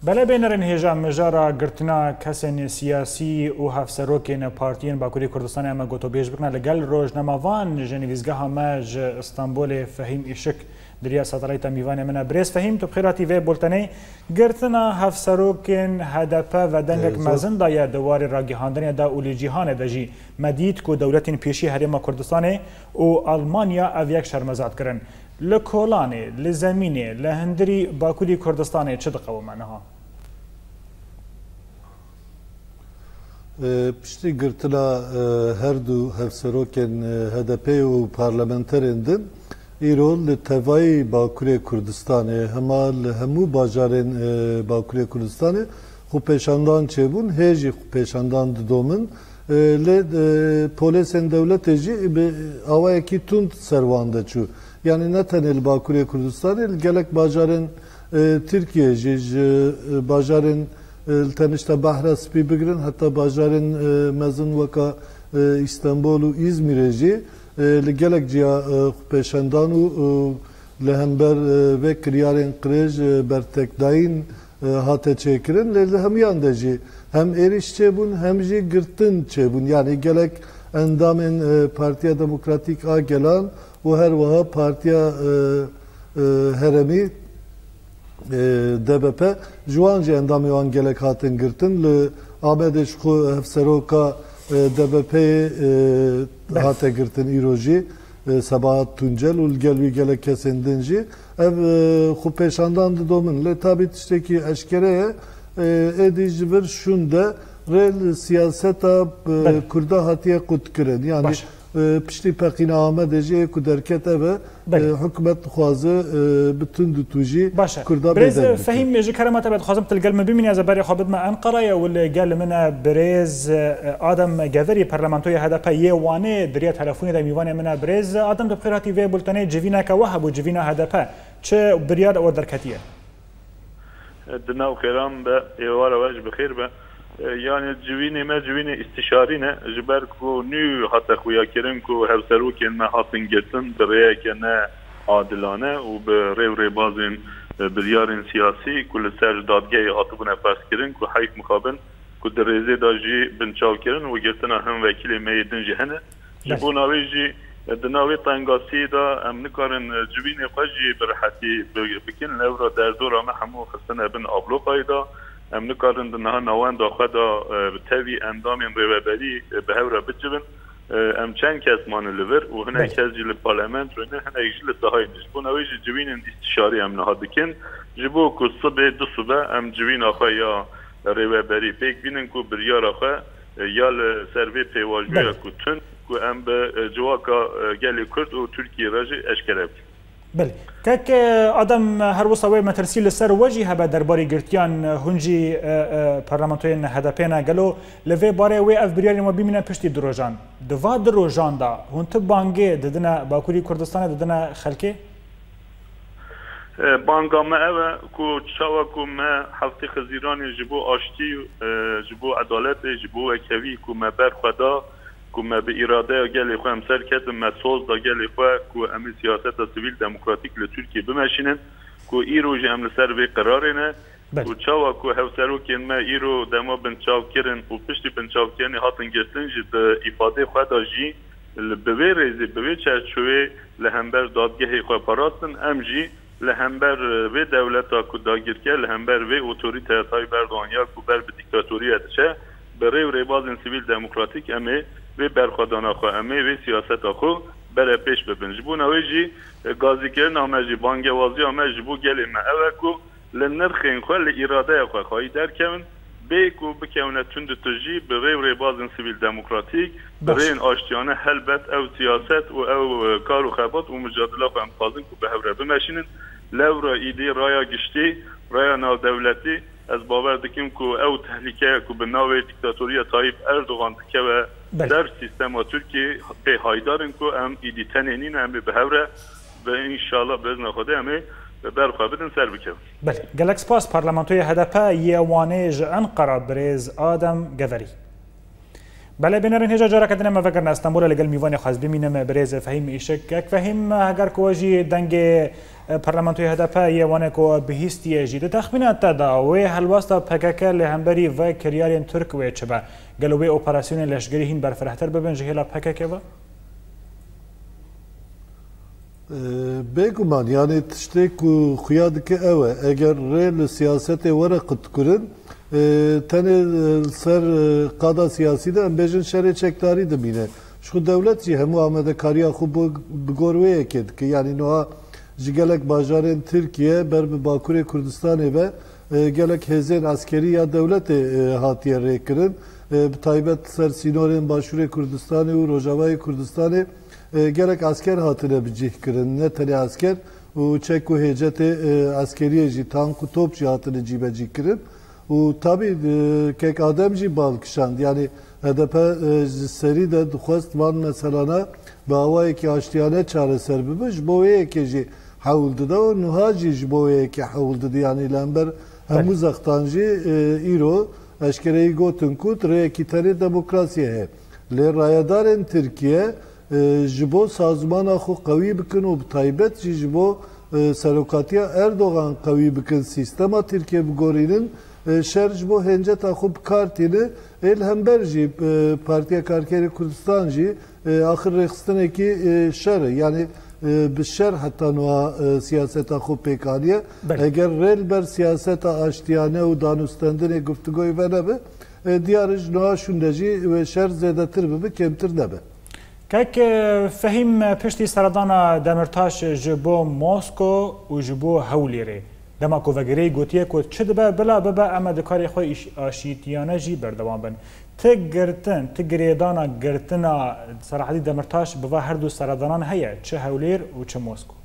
بله بینرین هیجا مجارا گرتنا کسین سیاسی و هفسروکین پارتیین باکوری کردستان اما گوتو بیش بکنه لگل روز نماوان جنویزگاه ماج استانبول فهیم ایشک دریا ساتلایت میوان من برز فهیم تو بخیراتی و بولتنی گرتنا هفسروکین هدف و دنگک مزن دایا دوار راگیهاندنی دا اولی جیهان دجی مدید کو دولتین پیشی هریم کردستان و آلمانیا اویک شرمزاد کرن لکولانه لزمینه لهندری باکوری کردستان چه دقو منها پشتی گرتنا هر دو هفسروکن HDP و پارلمنترندن ایرو لتوای باکوری کردستان همو باجارن باکوری کردستان خو پیشاندان چه بون هجی خو پیشاندان دومن ل پولیسن دولت جی اوای کی تند سروانده چو yani ne tanel Bakuriye Kürdistan'ı gelek bajarın Türkiye bajarın tanışta Bahra spi bigrin hatta bajarın mezun vaka İstanbul'u İzmir'ci gelek ciya peşendanu lehember ve kriyarın krej bertekdayin hate çekirin le hem yandeci hem eriş çebun hem ji gırtın çebun yani gelek endamın Partiya Demokratik a gelen و هر وها پارتیا هرمی DBP جوانجی اندامی وان گلک هاتن گرتن ل آمدش خو هفسروکا DBP هاته گرتن ایروجی سباhat tuncel ul gelvi gelek kesendinci ev xu peşandan domin le tabi tişteki eşkereye edici bir şunda rel siyaseta kurda hatiye kutkiren yani pişti pekina Ahmedeci ku derkete ve hükümet xwazı bütün dutuji kurda برز فهم جي كرامات بعد خازم تلقى المبيمين يا زباري خابد ما انقره واللي قال منا برز ادم جافري برلمانتوي HDP يواني دريا تلفوني دا ميواني منا برز ادم بخيراتي في بولتني جيفينا كوهب وجيفينا HDP تش برياد او دركتيه دنا وكرام يوارا واج بخير yani civini me civini istişarine jiberku nü hatta xuya kirin ku hevseruken me hatin getin bireyeke ne adilane u be revre bazın biryarın siyasi ku li ser dadgeyi hatı buna fers kirin ku hayf mukabin ku dereze da jî binçav kirin ve getina hem vekili meyedin jihene ji bu navê jî di navê tengasî da em nikarin civînê xwe jî bi rehetî bikin lewra derdora me hemû xistine bin ablokayê da em nikarin di niha navenda xwe da bi tevî endamên rêveberî bi hewre bicivin em çend kes mane li vir û hinek kes jî li parlamentoyê ne hinek jî li sahayê ne ji bo navê jî civînên îstişarî em niha dikin ji bo ku sibê du sibe em civîna xwe ya rêveberî pêk bînin ku biryara xwe ya li ser vê pêvajoya ku tund ku em bi civaka gelê Kurd û Tirkiye re jî eşkere bikin بله كاك ادم هر وصوي مترسيل السر وجه هبا درباري گرتيان هنجي برلمانتوين HDP-نا قالوا لفي باري وي اف بريالي ما بيمنا پشتي دروجان دوا دروجان دا هونت بانگي ددنا باكوري كردستان ددنا خلكي بانگا ما اوه کو چاوا کو ما هفته خزیرانی جبو آشتی جبو عدالت جبو اکوی کو ما بر خدا کو ما به اراده گلی خو امسر کتم مسوز دا گلی خو کو امی سیاست سیویل دموکراتیک ل ترکیه بمشینن کو ایرو جام لسر به قرارنه کو چاوا کو هوسرو کین ما ایرو دما بنچاو کرن او پشتی بنچاو کین هاتن گستن جد ifade خو دا جی به ریزی به چرچوی لهمبر دادگاه خو پاراستن ام جی لهمبر و دولتا کو داگیرکه لهمبر و اتوریته تای بردوانیا کو بر به دیکتاتوری ادچه بره و ریبازن سیویل دموکراتیک امی و برخوادان خو امی و سیاست خو بره پیش ببین جبو نوی جی گازی کرن آمه جی بانگوازی آمه جبو گلی ما اوه کو لنرخین خو لاراده خو خواهی در کون بی کو بکونه تند تجی بره و ریبازن سیویل دموکراتیک بره این آشتیانه هلبت او سیاست و او کار و خبات و مجادله خو امتازن کو به هوره بمشینن لورا ایدی رایا گشتی رایا ناو دولتی از باور دکیم کو او تهلیکه کو به ناو دیکتاتوری طایب اردوغان که و در سیستم ترکیه به هایدارن کو ام ایدی تنینین ام به هوره و انشالله باذن خدا ام برخوا بدن سر بکن بله گلکس پاس پارلمانتوی HDP یوانه انقره برز آدم گوری بله بینرین هجا جارا کدنه ما فکر استانبول لگل میوان خواست ببینم برز فهیم ایشک یک فهیم اگر کوجی دنگ پارلمانتوی هدف یه وانه کو بهیستی جدید تخمینات تا و هلواستا پکک لهمبری و کریارین ترک و چبا گلوی اپراسیون لشگری هین برفرهتر ببین جهلا پکک و بگمان یعنی تشتی کو خیاد که اوه اگر ریل سیاست ورقت کرن تنه سر قادا سیاسی ده ام بیجن شر چکداری دمینه شو دولت جی همو آمده کاریا خوب بگوروه کد که یعنی نوها جگلک باجارین ترکیه بر باکور کردستانه و گلک هزین عسکری یا دولت هاتیه ری کرن تایبت سر سینورین باشور کردستانه و روجاوای کردستانه گلک عسکر هاتیه بجیه کرن نه تنه عسکر و چک و هجت عسکریه جی تانک و توپ جی هاتیه جیبه جی کرن و tabi kek ademci balkışand yani HDP seri de dixwest van meselana bi awayekî aştiyane çareser bibe ji bo wêyekê jî hewl dide û niha jî ji bo wêyekê hewl dide yani lember hemû zextan jî îro eşkereyî gotin ku rêyekî tenê demokrasiye heye lê rayedarên Tirkiye ji bo sazmana xwe qewî bikin û bi taybet jî ji bo serokatiya Erdogan qewî bikin sîstema Tirkiye bigorînin şerj bu hencet akub kartini el hemberci Partiya Karkeri Kurdistan ji ahir rekstin ki şer yani bişer hatta noa siyaset akub pekaniye eğer rel ber siyaset aştiyane u danustandine guftugoy venebe diyarıj noa şundeci ve şer zedetir be kemtir debe. Kek fehim pişti saradana Demirtaş ji bo Mosko û ji bo Hewlêrê دما کوڤگری گوتیه کو چه دبه بلا ببه اما دکاری خوی آشیتیانه جی بردوام بن تگریدانا گرتنا صراحتی دمرتاش بوا هر دو سردانان هیه چه هولیر و چه موسکو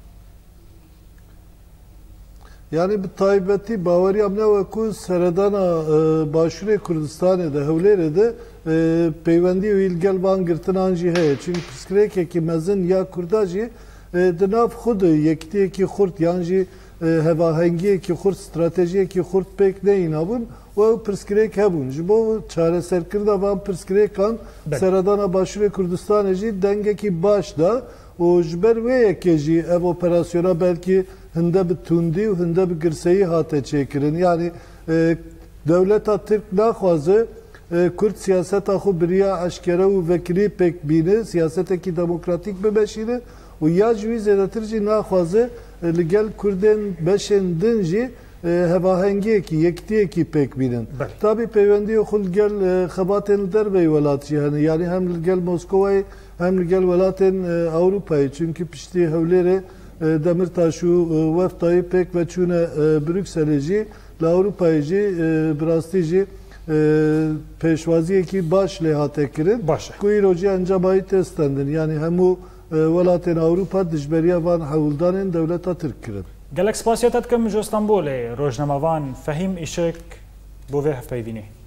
yani bir taybeti bavari amne ve ku seredana başure Kurdistan'e de Hewlêrê de peyvendi û ilgel van girtinan jî heye çünkü piskrêkekî mezin ya Kurda di nav xwe de yekitiyekî xurt yan jî hevahengiyekî xurt stratejiyekî xurt pêk neyîn hebûn û ew pirsgirêk hebûn ji bo çareserkirina van pirsgirêkan seredana başûrê Kurdistanê jî dengekî baş da û ji ber wê yekê jî ev operasyona belkî hinde bi tundî û hinde bi girseyî hate çêkirin yani dewleta Tirk naxwaze Kurd siyaseta xwe biriya eşkere û vekilî pêk bîne siyasetekî demokratîk bimeşîne û ya ji wî zêdetir jî naxwaze li gel Kurdên beşên din jî hevahengiyekî yekitiyekî pêk bînin. Tabî peyvendiya xwe li gel xebatên li derveyî welat jî hene yani hem li gel Moskowayê hem li gel welatên Ewropayê çünkü piştî Hewlêrê Demirtaş û weftayê pêk veçûne Brükselê jî li Ewropayê jî bi rastî jî pêşwaziyekî baş lê hate kirin ku îro jî encamayî têstendin yani hemû welatên Ewropa dijberiya van hewldanên dewleta Tirk kirin. Gelek spasiya te dikim ji Stenbolê rojnamavan Fehîm Îşek bo vê hevpeyvînê.